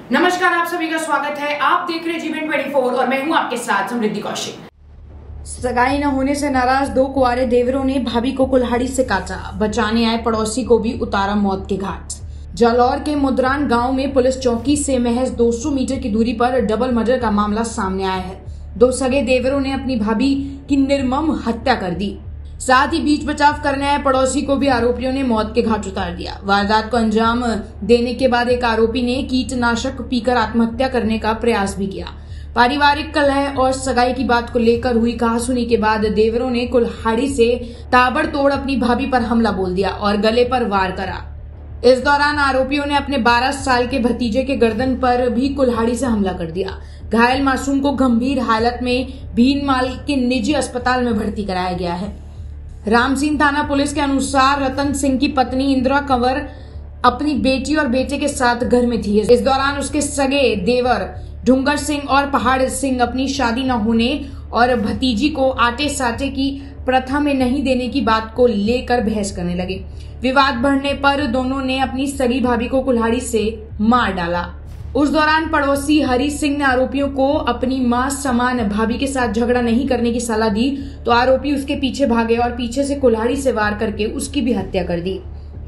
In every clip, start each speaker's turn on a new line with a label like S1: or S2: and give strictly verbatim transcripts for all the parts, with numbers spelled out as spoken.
S1: नमस्कार, आप सभी का स्वागत है। आप देख रहे जीवन चौबीस और मैं हूं आपके साथ समृद्धि कौशिक।
S2: सगाई न होने से नाराज दो कुंवारे देवरों ने भाभी को कुल्हाड़ी से काटा, बचाने आए पड़ोसी को भी उतारा मौत के घाट। जालौर के मुद्रान गांव में पुलिस चौकी से महज दो सौ मीटर की दूरी पर डबल मर्डर का मामला सामने आया है। दो सगे देवरों ने अपनी भाभी की निर्मम हत्या कर दी। साथ ही बीच बचाव करने आए पड़ोसी को भी आरोपियों ने मौत के घाट उतार दिया। वारदात को अंजाम देने के बाद एक आरोपी ने कीटनाशक पीकर आत्महत्या करने का प्रयास भी किया। पारिवारिक कलह और सगाई की बात को लेकर हुई कहासुनी के बाद देवरों ने कुल्हाड़ी से ताबड़तोड़ अपनी भाभी पर हमला बोल दिया और गले पर वार करा। इस दौरान आरोपियों ने अपने बारह साल के भतीजे के गर्दन पर भी कुल्हाड़ी से हमला कर दिया। घायल मासूम को गंभीर हालत में भीनमाल के निजी अस्पताल में भर्ती कराया गया है। रामसिंह थाना पुलिस के अनुसार रतन सिंह की पत्नी इंदिरा कंवर अपनी बेटी और बेटे के साथ घर में थी। इस दौरान उसके सगे देवर ढुंगर सिंह और पहाड़ सिंह अपनी शादी न होने और भतीजी को आटे साटे की प्रथा में नहीं देने की बात को लेकर बहस करने लगे। विवाद बढ़ने पर दोनों ने अपनी सगी भाभी को कुल्हाड़ी से मार डाला। उस दौरान पड़ोसी हरी सिंह ने आरोपियों को अपनी मां समान भाभी के साथ झगड़ा नहीं करने की सलाह दी, तो आरोपी उसके पीछे भागे और पीछे से कुल्हाड़ी से वार करके उसकी भी हत्या कर दी।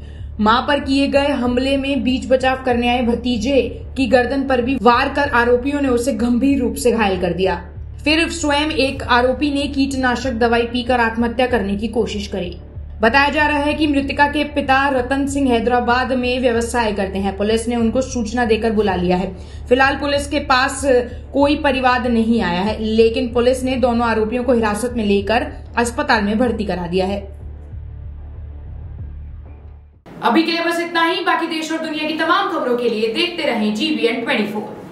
S2: मां पर किए गए हमले में बीच बचाव करने आए भतीजे की गर्दन पर भी वार कर आरोपियों ने उसे गंभीर रूप से घायल कर दिया। फिर स्वयं एक आरोपी ने कीटनाशक दवाई पीकर आत्महत्या करने की कोशिश करी। बताया जा रहा है कि मृतका के पिता रतन सिंह हैदराबाद में व्यवसाय करते हैं। पुलिस ने उनको सूचना देकर बुला लिया है। फिलहाल पुलिस के पास कोई परिवाद नहीं आया है, लेकिन पुलिस ने दोनों आरोपियों को हिरासत में लेकर अस्पताल में भर्ती करा दिया है।
S1: अभी के लिए बस इतना ही। बाकी देश और दुनिया की तमाम खबरों के लिए देखते रहें जी बी एन चौबीस।